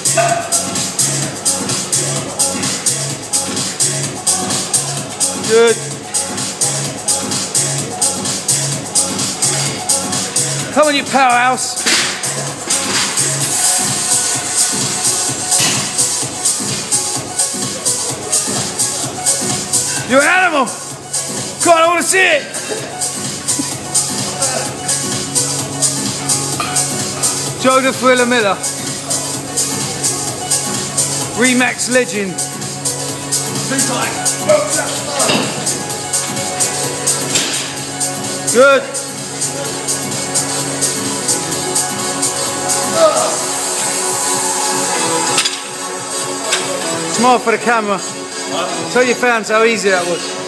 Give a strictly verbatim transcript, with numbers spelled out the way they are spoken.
Good. Come on, you powerhouse. You're an animal. Come on, I want to see it. Joe the Thriller Miller. Remax legend. Good. Smile for the camera. Tell your fans how easy that was.